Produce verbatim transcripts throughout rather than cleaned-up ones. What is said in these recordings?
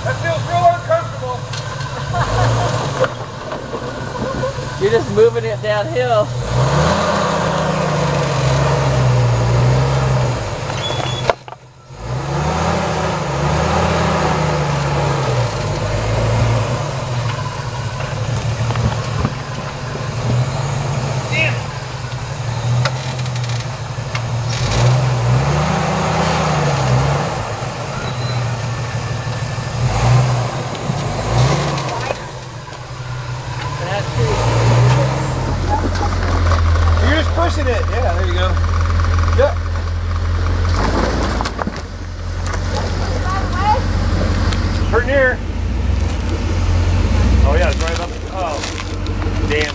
That feels real uncomfortable. You're just moving it downhill. Pushing it, yeah, there you go. Yep. Hurting here. Oh yeah, it's right up. Oh, damn.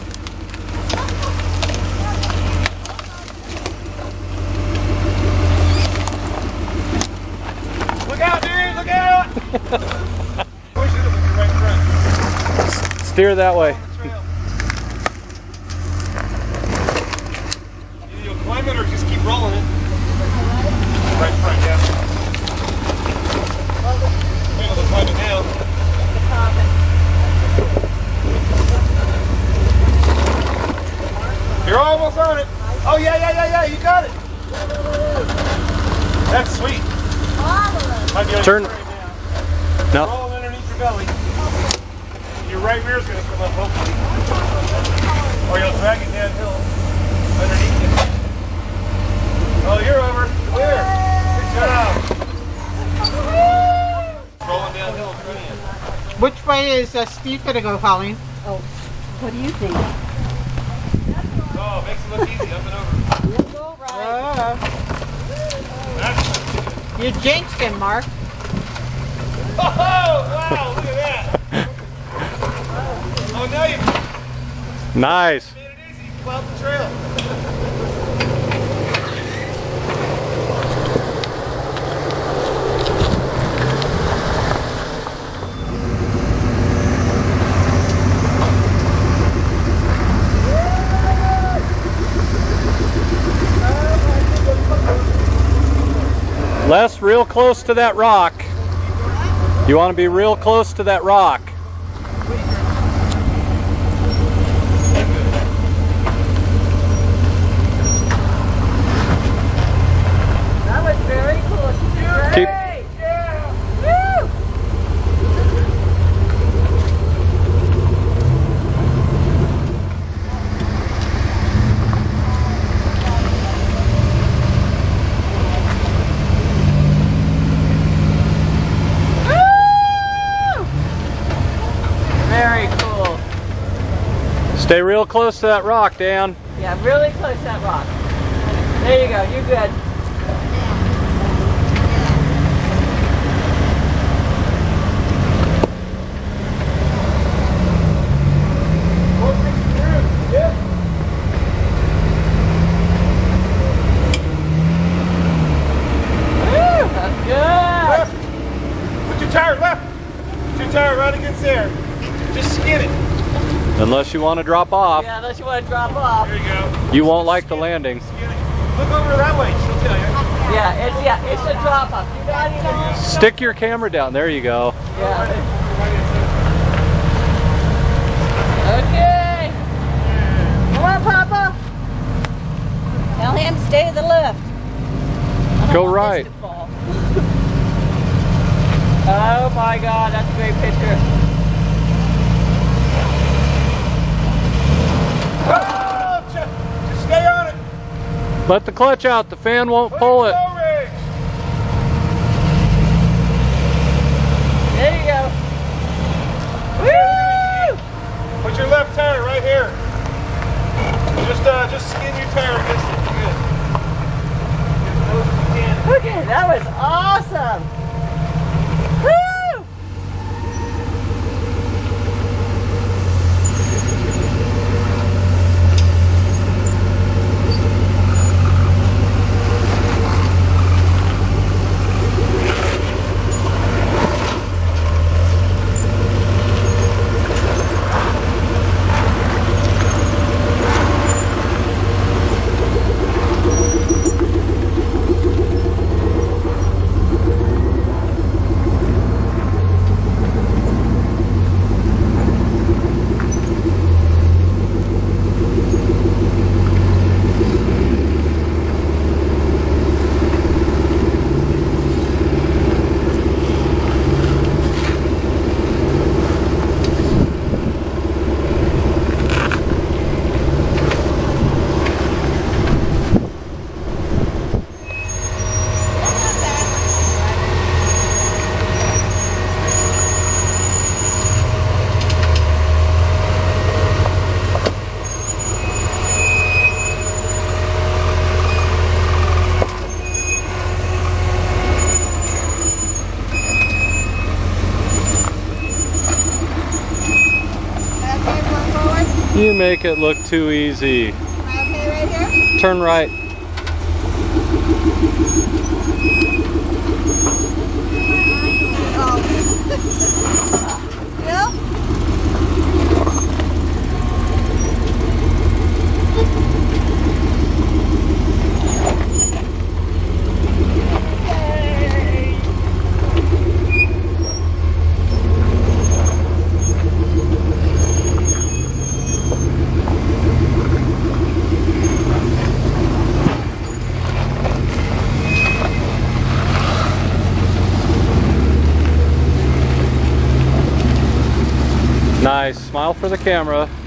Look out, dude! Look out! Push it with your right front. Steer that way. Climb it or just keep rolling it. Right front, yeah. Able to climb it now. You're almost on it. Oh yeah, yeah, yeah, yeah, you got it. That's sweet. Might be on Turn. Your right No. now. Roll underneath your belly. Your right rear's gonna come up, hopefully. Or you'll drag it downhill underneath you. Oh, you're over. Clear. Good job. Rolling downhill in front of you. Which way is uh, Steve gonna go, Colleen? Oh, what do you think? Oh, makes it look easy up and over. We'll go right. Uh, you jinxed him, Mark. Oh, wow, look at that. Oh, now you Nice. made it easy. You plowed the trail. Les, real close to that rock. You want to be real close to that rock. That was very cool. Keep. Yeah. Woo! Very cool. Stay real close to that rock, Dan. Yeah, really close to that rock. There you go, you're good. Woo, that's good. Left. Put your tire left. Put your tire right against there. Just skin it. Unless you want to drop off. Yeah, unless you want to drop off. There you go. You won't like the landing. Skin it. Look over that way. She'll tell you. Yeah, it's yeah, it's a drop off. You got it. Stick your camera down. There you go. Yeah. Okay. Come on, Papa. Tell him to stay to the left. I don't Go want right. this to fall. Oh my God, that's a great picture. Oh, just stay on it. Let the clutch out. The fan won't pull it. There you go. Woo! Put your left tire right here. Just uh, just skin your tire against it. Good. Get as close as you can. Okay, that was awesome. Woo! You make it look too easy. Am I okay right here? Turn right. Oh. Still? Nice. Smile for the camera.